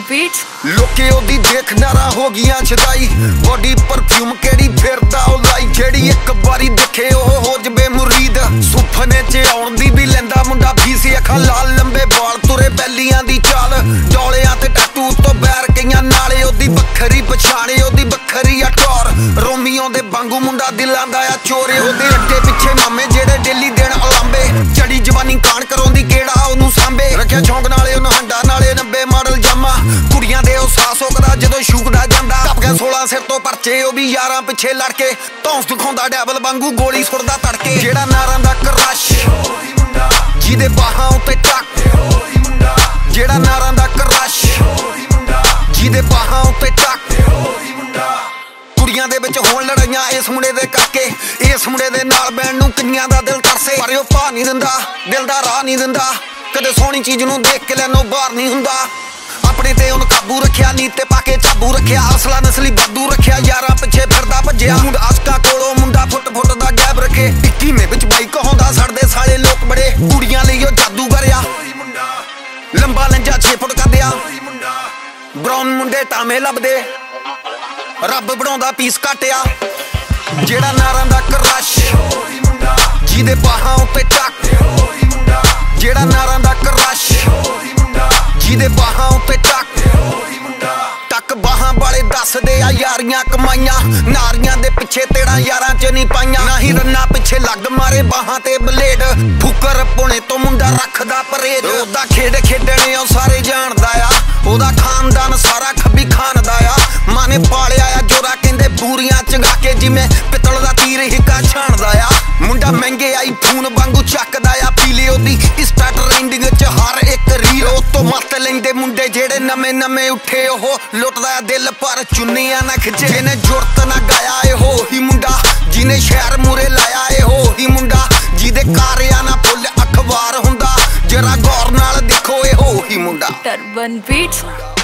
Beats लोके ओदी देख नारा हो गया छदाई बॉडी परफ्यूम केड़ी फिरदा ओ लाई जेड़ी एक बारी देखे ओ हो जबे मुरीद सुपने च आउण दी भी लेंदा मुंडा फीसी अखां लाल लंबे बाल तुरे बैलियां दी चाल डोलियां ते टैटू तो बैर कईयां नाले ओदी बखरी पछाणे ओदी बखरी आ टोर रोमियो दे वांगू मुंडा दिलां दा आ चोरे ओदे अड्डे पिछे मामे जेड़े डेली देण अलांबे चढ़ी जवानी कान करोंदी केड़ा ओनू सांबे रखिया झोंक नाले ओनू हंडा नाले 90 मॉडल जामा कुड़ियां दे ओ सास होकदा जदों शूकदा जांदा टप गया 16 सिर तो परचे ओ भी यारां पिछे लड़ के धौंस दिखाउंदा डैबल वांगू गोली सुटदा तड़के जेड़ा नारां दा क्रश जिहदे बाहां उत्ते टक जेड़ा नारां दा क्रश जिहदे बाहां उत्ते टक कुड़ियां दे विच होण लड़ाइयां इस मुंडे दे करके इस मुंडे दे नाल बैण नूं किन्नियां दा दिल तरसे पर ओ भा नहीं दिंदा दिल दा राह नहीं दिंदा कदे सोहनी चीज नूं देख के लैनों बाहर नहीं हुंदा अपने ते उन काबू रखिया नीते पाके चाबू रखिया असला नस्ली बादू रखिया यारां पिछे फिरदा भज्जिया मुंडा आशका कोलों मुंडा फुट फुट दा गैब रखे 21वें विच बाइक होंदा सड़दे साले लोक बड़े कुड़ियां लई ओ जादूगर आ लंबा लंजा 6 फुट कदिया ब्राउन मुंडे टामे लभदे रब बनाउंदा पीस घटिया जेड़ा नारां दा क्रश जिहदे बाहां उत्ते टक जेड़ा नारां दा क्रश जिहदे बाहां उत्ते टक बाहां वाले दसदे आ यारियां कमाइयां नारियां दे पिछे तेड़ा यारां च नहीं पाइयां ना ही रन्ना पिछे लग मारे बाहां ते बलेड फुकर पुणे तो मुंडा रखदा परहेज ओदा खेड खेडणे ओ सारे जानदा आ ओदा खानदान सारा खब्बी खान दा आ माने पालिया आ जोरा कहंदे बूरियां चंगा के जिवें पितल दा तीर हिक्का छाणदा आ मुंडा महंगे आईफोन वांगू चकदा आ पीले ओदी इंस्टा ट्रेंडिंग च हर एक रील ओ तो मत लेंदे मुंडे जेड़े नमें नमें उठे ओह लुटदा दिल पर चुन्नियां ना खिचे जिने जुरत ना गाया ए हो ही मुंडा जिने शहर मूरे लाया ए हो ही मुंडा जिदे कारिया ना फुल अखबार हुंदा जरा गौर नाल देखो ए हो ही मुंडा टर्बन बीट्स।